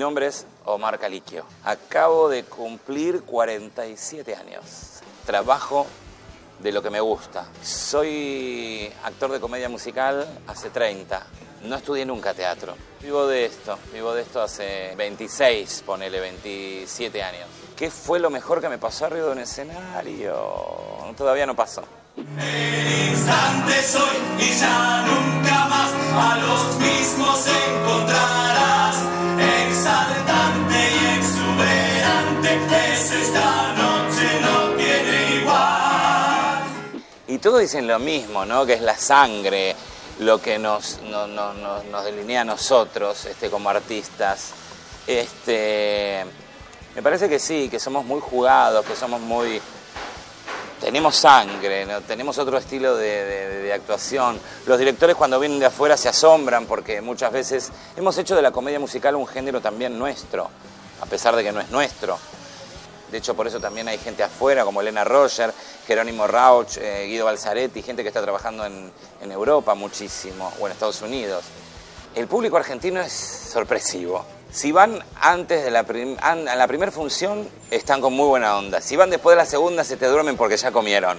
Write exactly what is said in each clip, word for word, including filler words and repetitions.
nombre es Omar Caliquio. Acabo de cumplir cuarenta y siete años. Trabajo de lo que me gusta. Soy actor de comedia musical hace treinta. No estudié nunca teatro. Vivo de esto. Vivo de esto hace veintiséis, ponele veintisiete años. ¿Qué fue lo mejor que me pasó arriba de un escenario? Todavía no pasó. El instante soy y ya nunca más a los mismos encontrarás. Exaltante y exuberante es esta noche, no tiene igual. Y todos dicen lo mismo, ¿no? Que es la sangre lo que nos, no, no, no, nos delinea a nosotros este, como artistas. Este, me parece que sí, que somos muy jugados, que somos muy... Tenemos sangre, ¿no? Tenemos otro estilo de, de, de actuación. Los directores cuando vienen de afuera se asombran porque muchas veces hemos hecho de la comedia musical un género también nuestro, a pesar de que no es nuestro. De hecho, por eso también hay gente afuera como Elena Roger, Jerónimo Rauch, eh, Guido Balzaretti, gente que está trabajando en, en Europa muchísimo, o en Estados Unidos. El público argentino es sorpresivo. Si van antes de la, prim an a la primera función, están con muy buena onda. Si van después de la segunda, se te duermen porque ya comieron.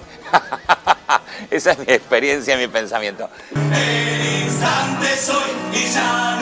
Esa es mi experiencia y mi pensamiento. El instante soy y ya